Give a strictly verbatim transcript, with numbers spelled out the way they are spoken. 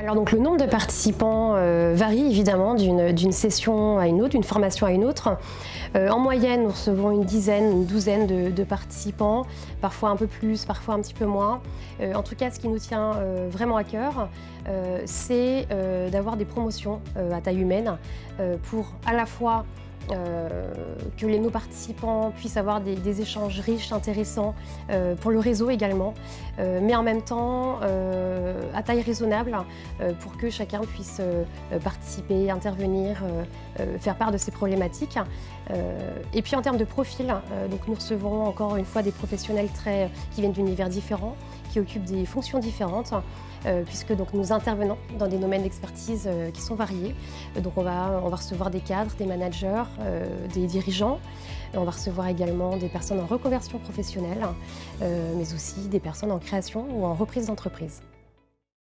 Alors donc le nombre de participants euh, varie évidemment d'une session à une autre, d'une formation à une autre. Euh, en moyenne, nous recevons une dizaine, une douzaine de, de participants, parfois un peu plus, parfois un petit peu moins. Euh, en tout cas, ce qui nous tient euh, vraiment à cœur, euh, c'est euh, d'avoir des promotions euh, à taille humaine euh, pour à la fois Euh, que les, nos participants puissent avoir des, des échanges riches, intéressants, euh, pour le réseau également, euh, mais en même temps euh, à taille raisonnable euh, pour que chacun puisse euh, participer, intervenir, euh, euh, faire part de ses problématiques. Euh, et puis en termes de profil, euh, donc nous recevons encore une fois des professionnels très, qui viennent d'univers différents, qui occupent des fonctions différentes, euh, puisque donc nous intervenons dans des domaines d'expertise euh, qui sont variés. Donc on va, on va recevoir des cadres, des managers, euh, des dirigeants. On va recevoir également des personnes en reconversion professionnelle, euh, mais aussi des personnes en création ou en reprise d'entreprise.